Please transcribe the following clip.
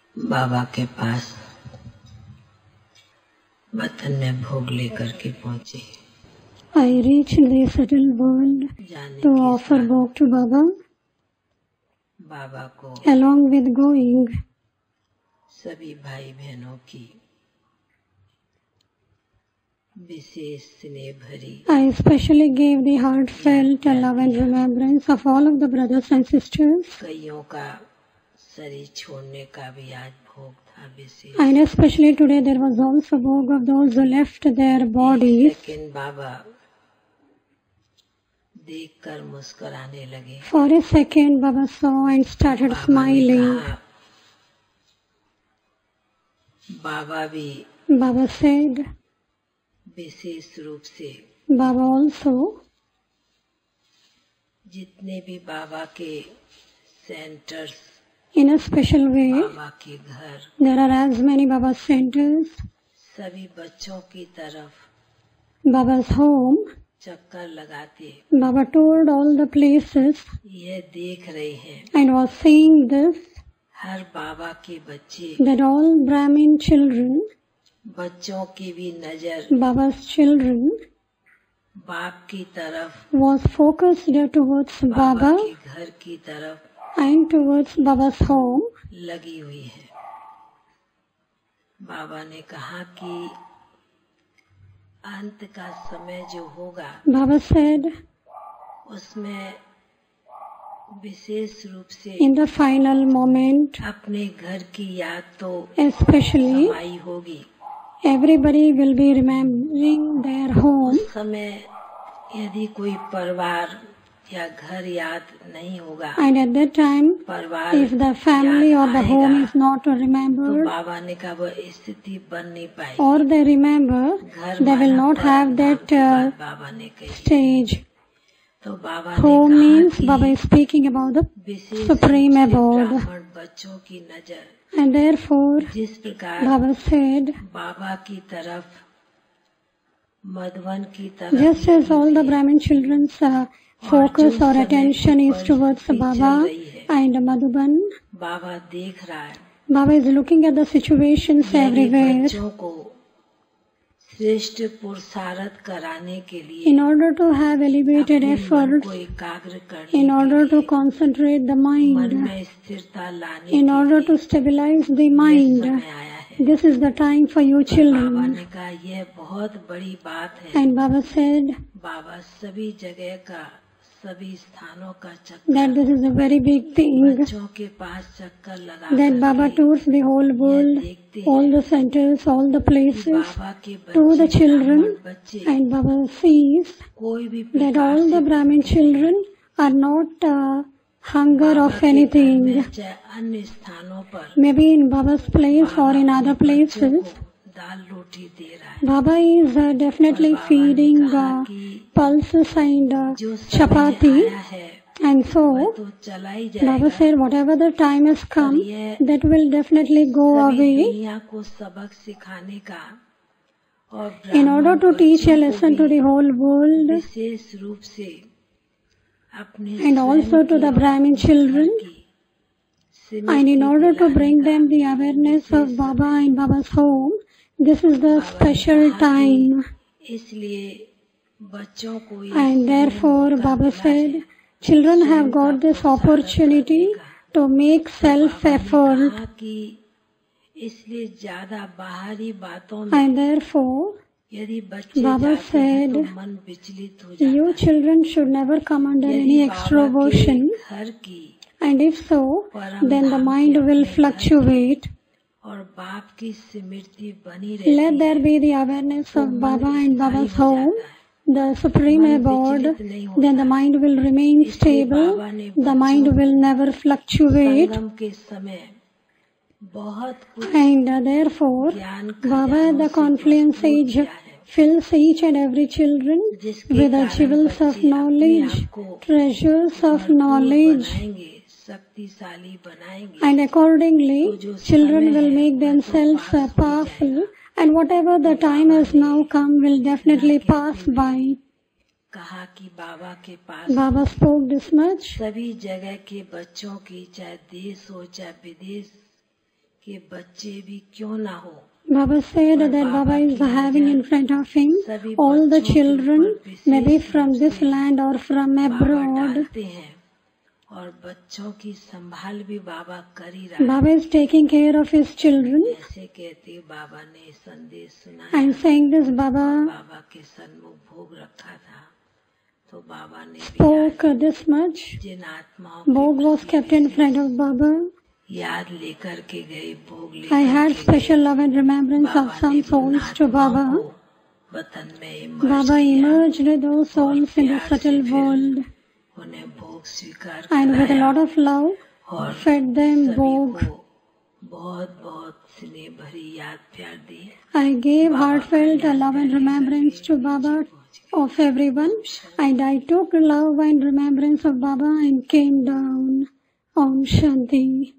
बाबा के पास वतन में भोग लेकर के पहुंचे। I reached the settled world to offer bhog to Baba. बाबा को Along with going, सभी भाई बहनों की विशेष स्नेह भरी I especially gave the heartfelt love and remembrance of all of the brothers and sisters. कईयों का शरीर छोड़ने का भी आज भोग था विशेष। And especially today there was also bhog of those who left their bodies. लेकिन बाबा देखकर मुस्कुराने लगे। For a second Baba saw and started smiling. बाबा भी Baba said, विशेष रूप से Baba also, जितने भी बाबा के centres, in a special way, बाबा के घर, there are as many Baba centers, सभी बच्चों की तरफ Baba's home. चक्कर लगाते Baba toured all the places ये देख रहे हैं and was seeing this, हर बाबा के बच्चे, that all Brahmin children, बच्चों की भी नजर Baba's children, बाप की तरफ, was focused towards Baba Baba के घर की तरफ and towards Baba's home. लगी हुई है। बाबा ने कहा कि अंत का समय जो होगा Baba said, उसमें विशेष रूप से in the final moment, अपने घर की याद तो especially, समाई होगी। everybody will be remembering their home. उस समय यदि कोई परिवार या घर याद नहीं होगा, And at that time, परिवार if the family or याद the home आएगा, is not तो remembered, बाबा ने कहा वो स्थिति बन नहीं पाई। or they remember, घर they will माना not have परम that धाम की बात बाबा ने कही। stage. तो बाबा Home ने means कहा Baba कि is speaking about the wishes Supreme रूप से Abode. ब्राह्मण बच्चों की नजर And therefore, जिस प्रकार Baba said, बाबा की तरफ, मधुबन की तरफ just as all the Brahmin children's focus or attention is towards Baba and Madhuban, बाबा देख रहा है Baba is looking at the situations यदि everywhere. बच्चों को श्रेष्ठ पुरुषार्थ कराने के लिए In order to have elevated अपने मन efforts, को एकाग्र करने in के order लिए, to concentrate the मन mind, में स्थिरता लाने in के order लिए to stabilize the ये mind, समय आया है। this is the time for you Baba children. ने कहा यह बहुत बड़ी बात है। And Baba said बाबा सभी जगह का, सभी स्थानों का चक्कर, that this is a very big thing, बच्चों के पास चक्कर लगा that Baba tours the whole world, all the centers, all the places, बाबा के to the बच्चे, children, ब्राह्मण बच्चे, and Baba sees कोई भी that प्रकार all the से Brahmin children are not hunger Baba of के घर anything. में, चाहे अन्य स्थानों पर Maybe in Baba's place or in other बच्चों places, को दाल रोटी दे रहा है। Baba is definitely feeding pulses and जो समय chapati. आया है And so, तो चला ही Baba जाएगा। said, whatever the time has come, that will definitely go सभी away. दुनिया को सबक सिखाने का और In order to ब्राह्मण teach a बच्चों को lesson to भी the whole world विशेष रूप से अपने and also to the Brahmin children, and in order to bring them the awareness of Baba and Baba's home, this is the special time. इसलिए बच्चों को ये And therefore, Baba said, children have got this opportunity to make self-effort. कहा कि इसलिए ज्यादा बाहरी बातों में And therefore, यदि बच्चे Baba जाते हैं तो said, मन विचलित हो जाता you children should never come under है। any यदि बाबा extroversion. के घर की And if so, then the mind will fluctuate. और बाप की स्मृति बनी रहती Let है, there be the awareness of Baba and Baba's home, the Supreme Abode, then the mind will remain stable, the mind will never fluctuate. संगम के समय बहुत कुछ And therefore, ज्ञान Baba at the confluence age fills each and every children with the jewels of knowledge, treasures of knowledge. बनाएंगे, शक्तिशाली बनाएंगे, And accordingly, children will make themselves powerful, and whatever the time has now come will definitely pass by. कहा कि बाबा के पास Baba spoke this much. सभी जगह के बच्चों की, चाहे देश हो चाहे विदेश कि बच्चे भी क्यों ना हो, Baba said that Baba is having in front of him all the children, maybe from this land or from abroad. डालते हैं और बच्चों की संभाल भी बाबा कर ही रहा है। Baba is taking care of his children. ऐसे कहते बाबा ने संदेश सुना I'm saying this, Baba बाबा के सन्मुख भोग रखा था, तो बाबा ने spoke this much. जिन आत्माओं Bhog was kept in front of Baba. याद लेकर के गए, भोग I लेकर had special love and remembrance of some souls to Baba. वतन में Baba emerged those souls in the subtle world उन्हें भोग स्वीकार and with a lot of love और fed them सभी Bhog. को बहुत बहुत स्नेह भरी याद प्यार दी। I gave heartfelt love and remembrance to Baba of everyone, and I took love and remembrance of Baba and came down. Om Shanti.